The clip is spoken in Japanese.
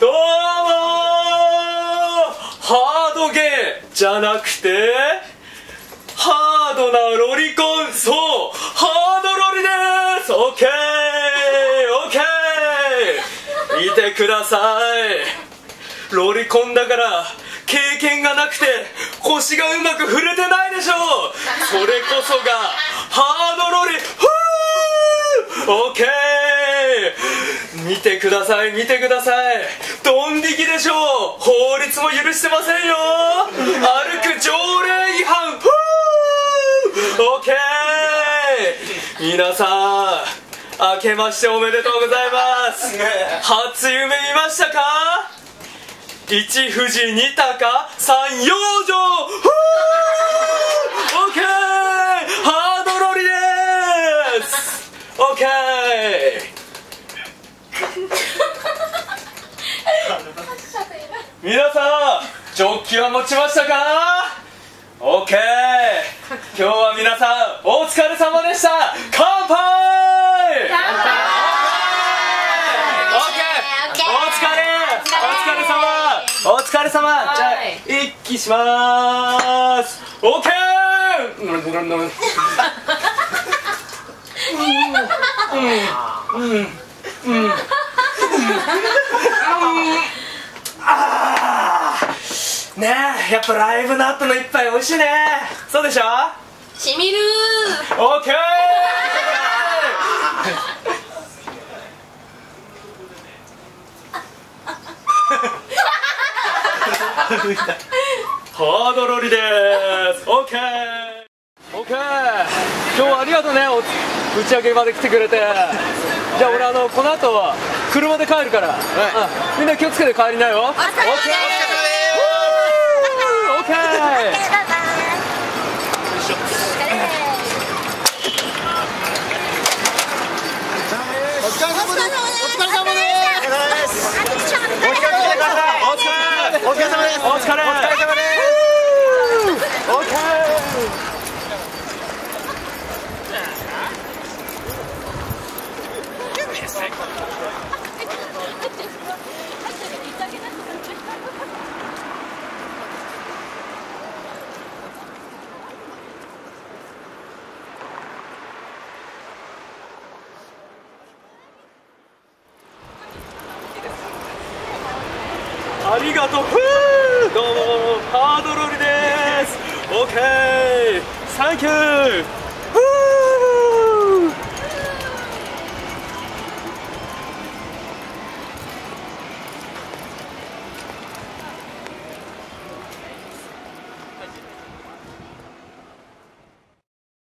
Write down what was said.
どうもハードゲーじゃなくてハードなロリコン、そうハードロリです。オッケー見てください。ロリコンだから経験がなくて腰がうまく振れてないでしょう。それこそがハードロリ。オッケー見てください、見てください。ドン引きでしょう。法律も許してませんよ。歩く条例違反。オッケー皆さん明けましておめでとうございます。初夢見ましたか？一富士二鷹三養生。オッケーハードロリです。オッケー皆さんジョッキは持ちましたか？オッケー今日は皆さんお疲れ様でした。乾杯。乾杯。オッケーお疲れ様。じゃあ一気しまーす。オッケーねえ、やっぱライブの後の一杯美味しいね。そうでしょ？ しみるー。 オッケーハードロリです。オッケーオッケー今日はありがとうね、打ち上げまで来てくれて。じゃあ俺この後は車で帰るから、みんな気をつけて帰りなよ。オッケーオッケーお疲れ様です。お疲れ様です。お疲れ様です。 お疲れ。オッケーありがとう。どうもハードロリです。オッケーサンキュー。